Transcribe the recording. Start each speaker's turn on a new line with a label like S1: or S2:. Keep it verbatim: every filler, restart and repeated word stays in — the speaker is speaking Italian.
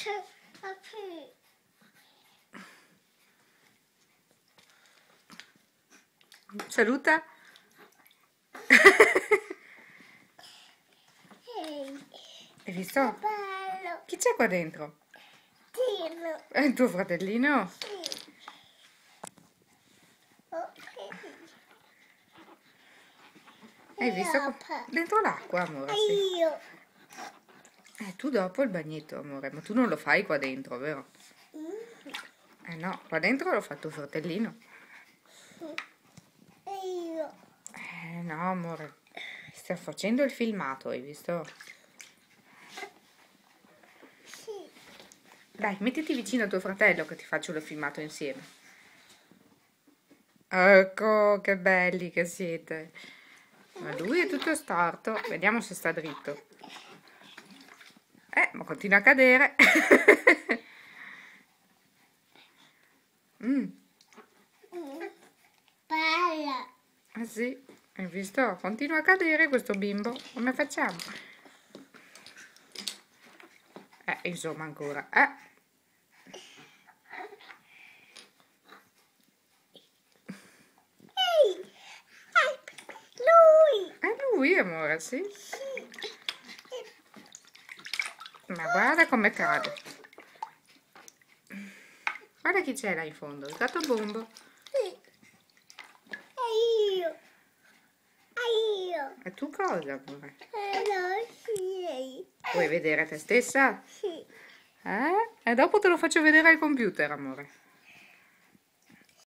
S1: Saluta. Hai visto? Chi c'è qua dentro? È il tuo fratellino? Hai visto? Dentro l'acqua, amore, sì. Eh, tu dopo il bagnetto, amore, ma tu non lo fai qua dentro, vero? Eh no, qua dentro lo fa tuo fratellino. Eh no, amore, sta facendo il filmato, hai visto? Dai, mettiti vicino a tuo fratello che ti faccio il filmato insieme. Ecco, che belli che siete. Ma lui è tutto storto. Vediamo se sta dritto. Eh, ma continua a cadere. mm. Ah sì, hai visto? Continua a cadere questo bimbo. Come facciamo? Eh, insomma ancora. Eh. È lui, amore, sì. Ma guarda come cade. Guarda chi c'è là in fondo, il gatto Bombo.
S2: Sì. È io. È io.
S1: E tu cosa, amore?
S2: Eh, no, sì.
S1: Vuoi vedere te stessa?
S2: Sì.
S1: Eh? E dopo te lo faccio vedere al computer, amore.